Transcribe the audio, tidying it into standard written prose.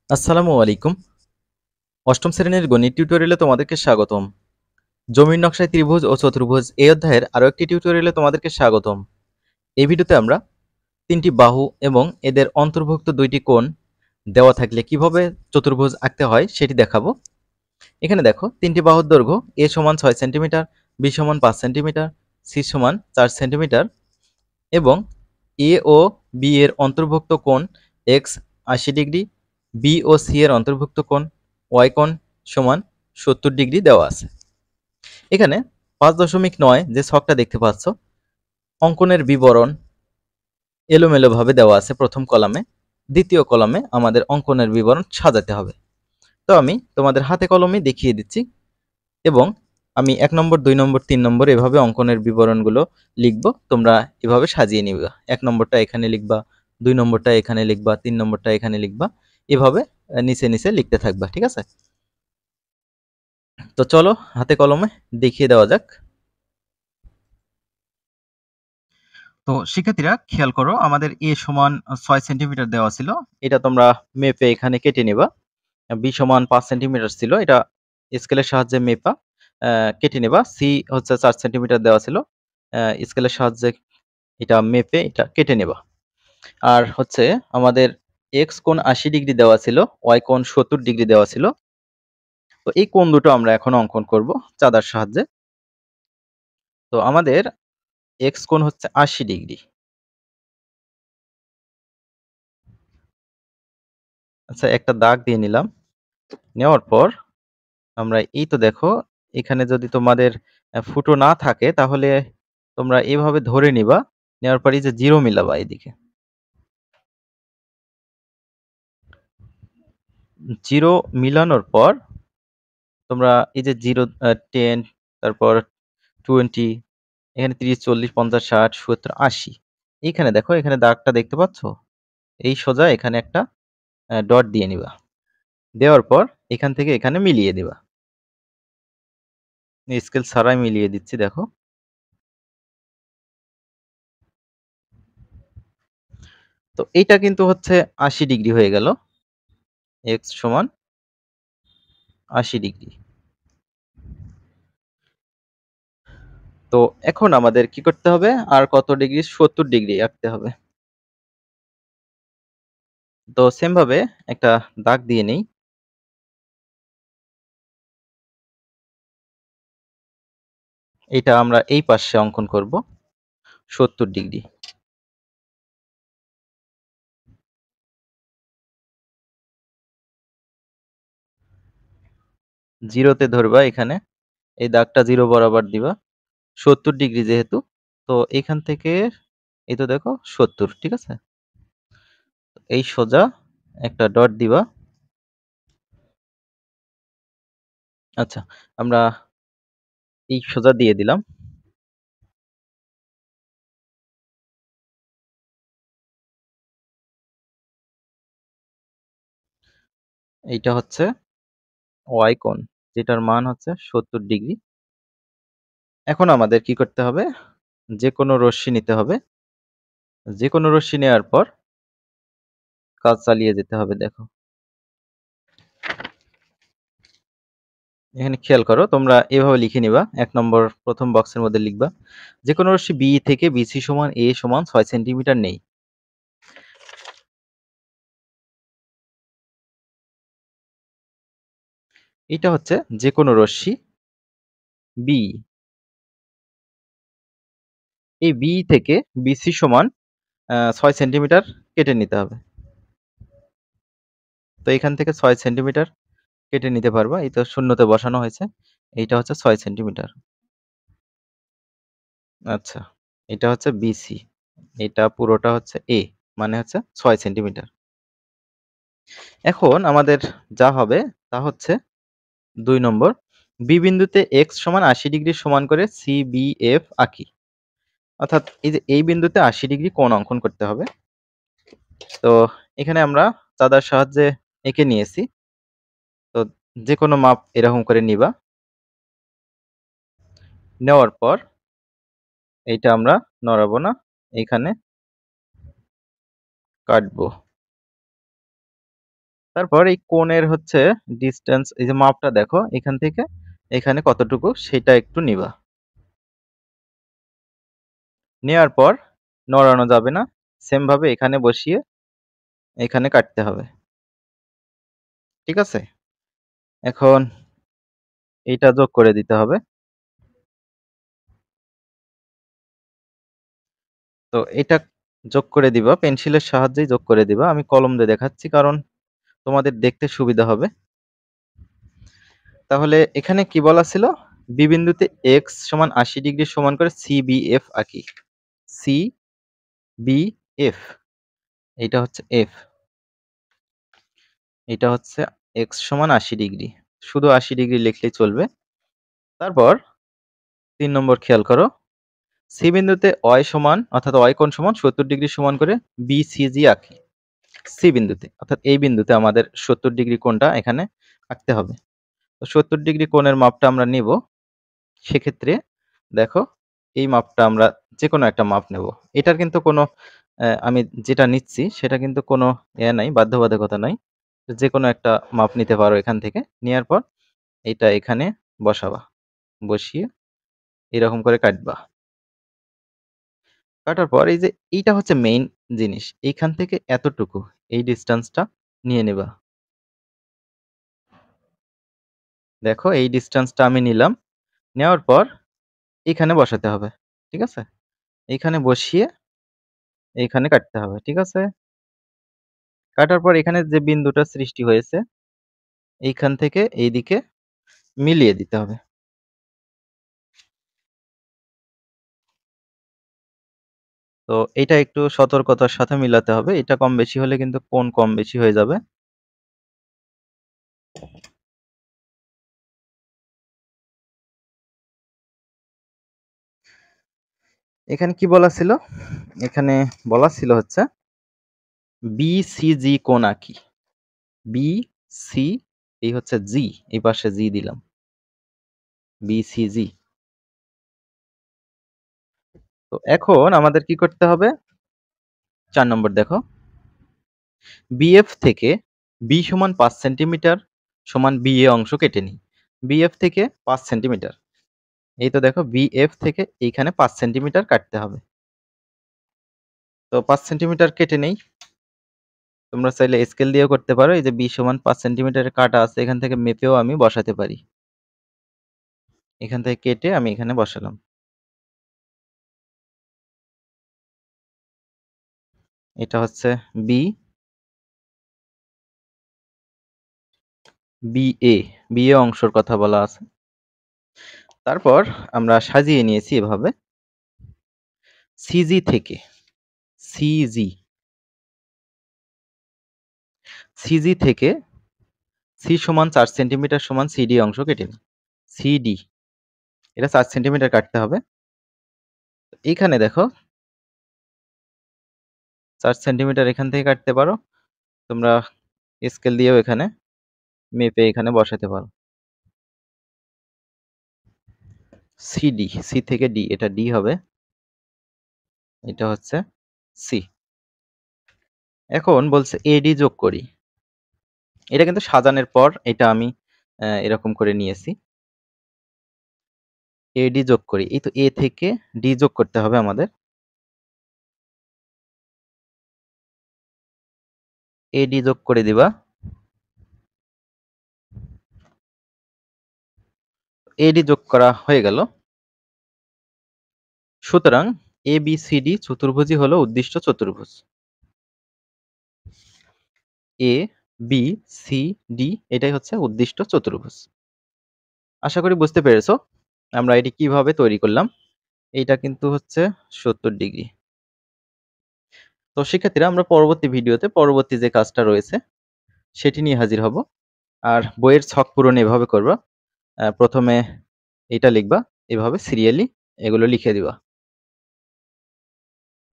আসসালামু আলাইকুম। অষ্টম শ্রেণীর গণিত টিউটোরিয়ালে তোমাদেরকে স্বাগতম। জমির নকশায় ত্রিভুজ ও চতুর্ভুজ এই অধ্যায়ের আরও একটি টিউটোরিয়ালে তোমাদেরকে স্বাগতম। এই ভিডিওতে আমরা তিনটি বাহু এবং এদের অন্তর্ভুক্ত দুইটি কোণ দেওয়া থাকলে কিভাবে চতুর্ভুজ আঁকতে হয় সেটি দেখাবো। এখানে দেখো তিনটি বাহুর দৈর্ঘ্য এ সমান 6 সেন্টিমিটার, বি সমান 5 সেন্টিমিটার, সি সমান 4 সেন্টিমিটার এবং এ ও বি এর অন্তর্ভুক্ত কোণ এক্স ৮০ ডিগ্রি, বি ও সি এর অন্তর্ভুক্ত কোণ ওয়াই কোণ সমান ৭০ ডিগ্রি দেওয়া আছে। এখানে ৫.৯ যে ছকটা দেখতে পাচ্ছ, অঙ্কনের বিবরণ এলোমেলোভাবে দেওয়া আছে প্রথম কলামে, দ্বিতীয় কলামে আমাদের অঙ্কনের বিবরণ সাজাতে হবে। তো আমি তোমাদের হাতে কলমে দেখিয়ে দিচ্ছি এবং আমি ১ নম্বর, ২ নম্বর, ৩ নম্বর এভাবে অঙ্কনের বিবরণগুলো লিখব। তোমরা এভাবে সাজিয়ে নিবা। ১ নম্বরটা এখানে লিখবা, ২ নম্বরটা এখানে লিখবা, ৩ নম্বরটা এখানে লিখবা। এভাবে নিচে নিচে লিখতে থাকবা, ঠিক আছে? তো চলো হাতে কলমে দেখিয়ে দেওয়া যাক। তো শিক্ষার্থীরা খেয়াল করো, আমাদের এ সমান ৬ সেন্টিমিটার দেওয়া ছিল, এটা তোমরা মেপে এখানে কেটে নিবা। বি সমান ৫ সেন্টিমিটার ছিল, এটা স্কেলের সাহায্যে মেপা কেটে নেবা। সি হচ্ছে ৪ সেন্টিমিটার দেওয়া ছিল, স্কেলের সাহায্যে এটা মেপে এটা কেটে নেবা। আর হচ্ছে আমাদের এক্স কোণ ৮০ ডিগ্রি দেওয়া ছিল, ওয়াই কোণ ৭০ ডিগ্রি দেওয়া ছিল। তো এই কোণ দুটো আমরা এখন অঙ্কন করব চাঁদার সাহায্যে। তো আমাদের এক্স কোণ হচ্ছে ৮০ ডিগ্রি। আচ্ছা, একটা দাগ দিয়ে নিলাম। নেওয়ার পর আমরা এই তো দেখো, এখানে যদি তোমাদের ফুটো না থাকে তাহলে তোমরা এভাবে ধরে নিবা। নেওয়ার পর এই যে জিরো মিলাবা এদিকে। জিরো মিলানোর পর তোমরা এই যে 0, 10, তারপর 20, এখানে 30, 40, 50, 60, 70, 80, এইখানে দেখো, এখানে দাগটা দেখতে পাচ্ছ? এই সোজা এখানে একটা ডট দিয়ে নিবা। দেওয়ার পর এখান থেকে এখানে মিলিয়ে দিবা। স্কেল ছাড়াই মিলিয়ে দিচ্ছি, দেখো। তো এইটা কিন্তু হচ্ছে ৮০ ডিগ্রি হয়ে গেল। এক্স সমান ৮০ ডিগ্রি। তো এখন আমাদের কি করতে হবে? আর কত ডিগ্রি? ৭০ ডিগ্রি আঁকতে হবে। তো সেম ভাবে একটা দাগ দিয়ে নেই। এটা আমরা এই পাশে অঙ্কন করব ৭০ ডিগ্রি। জিরোতে ধরবা এখানে, এই দাগটা জিরো বরাবর দিবা। ৭০ ডিগ্রি যেহেতু, তো এখান থেকে এই তো দেখো ৭০, ঠিক আছে? এই সোজা একটা ডট দিবা। আচ্ছা, আমরা এই সোজা দিয়ে দিলাম। এইটা হচ্ছে ওয়াই কোণ, যেটার মান হচ্ছে ৭০ ডিগ্রি। এখন আমাদের কি করতে হবে? যে কোনো রশ্মি নিতে হবে। যে কোনো রশ্মি নেওয়ার পর কাজ চালিয়ে যেতে হবে, দেখো। এখানে খেয়াল করো, তোমরা এভাবে লিখে নিবা। ১ নম্বর প্রথম বক্সের মধ্যে লিখবা, যে কোনো রশ্মি বি থেকে বিসি সমান এ সমান ৬ সেন্টিমিটার নেই। এটা হচ্ছে যে কোনো রশ্মি বি। এই বি থেকে বিসি সমান ৬ সেন্টিমিটার কেটে নিতে হবে। তো এখান থেকে ৬ সেন্টিমিটার কেটে নিতে পারবা। এই তো শূন্যতে বসানো হয়েছে। এইটা হচ্ছে ৬ সেন্টিমিটার। আচ্ছা, এটা হচ্ছে বিসি, এটা পুরোটা হচ্ছে এ, মানে হচ্ছে ৬ সেন্টিমিটার। এখন আমাদের যা হবে তা হচ্ছে ২ নম্বর, বি বিন্দুতে এক্স সমান ৮০ ডিগ্রি সমান করে সিবিএফ আঁকি। অর্থাৎ এই যে এই বিন্দুতে ৮০ ডিগ্রি কোণ অঙ্কন করতে হবে। তো এখানে আমরা চাঁদার সাহায্যে এঁকে নিয়েছি। তো যে কোনো মাপ এরকম করে নিবা। নেওয়ার পর এইটা আমরা নড়াবো না, এখানে কাটবো। তারপর এই কোণের হচ্ছে ডিস্টেন্স, এই যে মাপটা দেখো এখান থেকে এখানে কতটুকু সেটা একটু নিবা। নেওয়ার পর নড়ানো যাবে না, সেম ভাবে এখানে বসিয়ে এখানে কাটতে হবে। ঠিক আছে, এখন এইটা যোগ করে দিতে হবে। তো এটা যোগ করে দিবা, পেন্সিলের সাহায্যেই যোগ করে দিবা। আমি কলম দিয়ে দেখাচ্ছি কারণ তোমাদের দেখতে সুবিধা হবে। তাহলে এখানে কি বলা ছিল, বি বিন্দুতে এক্স সমান ৮০ ডিগ্রি সমান করে সিবিএফ আঁকি। সিবিএফ, এটা হচ্ছে এফ, এটা হচ্ছে এক্স সমান ৮০ ডিগ্রি, শুধু ৮০ ডিগ্রি লিখলেই চলবে। তারপর ৩ নম্বর খেয়াল করো, সি বিন্দুতে অয় সমান অর্থাৎ অয় কোণ সমান ৭০ ডিগ্রি সমান করে বিসিজি আঁকি। সি বিন্দুতে অর্থাৎ এই বিন্দুতে আমাদের ৭০ ডিগ্রি কোণটা এখানে আঁকতে হবে। তো ৭০ ডিগ্রি কোণের মাপটা আমরা নিব। সেক্ষেত্রে দেখো এই মাপটা আমরা যে কোনো একটা মাপ নেব। এটার কিন্তু কোনো আমি যেটা নিচ্ছি সেটা কিন্তু কোনো নাই, বাধ্যবাধকতা নাই। যে কোনো একটা মাপ নিতে পারো এখান থেকে। নেওয়ার পর এটা এখানে বসাবা, বসিয়ে এরকম করে কাটবা। কাটার পর এই যে এইটা হচ্ছে মেইন জিনিস, এইখান থেকে এতটুকু এই ডিস্টেন্সটা নিয়ে নেবা। দেখো এই ডিস্টেন্সটা আমি নিলাম, নেওয়ার পর এখানে বসাতে হবে। ঠিক আছে, এইখানে বসিয়ে এইখানে কাটতে হবে। ঠিক আছে, কাটার পর এখানে যে বিন্দুটা সৃষ্টি হয়েছে এইখান থেকে এইদিকে মিলিয়ে দিতে হবে। তো এটা একটু সতর্কতার সাথে মিলাতে হবে, এটা কম বেশি হলে কিন্তু কোণ কম বেশি হয়ে যাবে। এখানে কি বলা ছিল, এখানে বলা ছিল হচ্ছে বিসিজি কোণ আঁকি। বিসি, এই হচ্ছে জি, এই পাশে জি দিলাম, বিসিজি। তো এখন আমাদের কি করতে হবে, ৪ নম্বর দেখো, বিএফ থেকে বি সমান ৫ সেন্টিমিটার সমান বিএ অংশ কেটে নিই। বিএফ থেকে ৫ সেন্টিমিটার, এই তো দেখো বিএফ থেকে এইখানে ৫ সেন্টিমিটার কাটতে হবে। তো ৫ সেন্টিমিটার কেটে নেই। তোমরা চাইলে স্কেল দিয়েও করতে পারো। এই যে বি সমান ৫ সেন্টিমিটারের কাটা আছে, এখান থেকে মেপেও আমি বসাতে পারি। এখান থেকে কেটে আমি এখানে বসালাম। এটা হচ্ছে বি, বিএ, বিএ অংশের কথা বলা আছে। তারপর আমরা সাজিয়ে নিয়েছি এভাবে, সিজি থেকে সিজি, সিজি থেকে সি সমান ৪ সেন্টিমিটার সমান সিডি অংশ কেটে নিই। সিডি, এটা ৪ সেন্টিমিটার কাটতে হবে। এইখানে দেখো ৪ সেন্টিমিটার এখান থেকে কাটতে পারো, তোমরা স্কেল দিয়েও এখানে মেপে এখানে বসাতে পারো। সিডি, সি থেকে ডি, এটা ডি হবে, এটা হচ্ছে সি। এখন বলছে এডি যোগ করি। এটা কিন্তু সাজানোর পর এটা আমি এরকম করে নিয়েছি। এডি যোগ করি, এই তো এ থেকে ডি যোগ করতে হবে আমাদের। এডি যোগ করে দিবা। এডি যোগ করা হয়ে গেল। সুতরাং এ বি সি ডি চতুর্ভুজই হলো উদ্দিষ্ট চতুর্ভুজ। এ বি সি ডি এটাই হচ্ছে উদ্দিষ্ট চতুর্ভুজ। আশা করি বুঝতে পেরেছো আমরা এটি কিভাবে তৈরি করলাম। এইটা কিন্তু হচ্ছে ৭০ ডিগ্রি। তো শিক্ষার্থীরা আমরা পরবর্তী ভিডিওতে পরবর্তী যে কাজটা রয়েছে সেটি নিয়ে হাজির হব। আর বইয়ের ছক পূরণ এভাবে করবা, প্রথমে এটা লিখবা, এভাবে সিরিয়ালি এগুলো লিখে দিবা।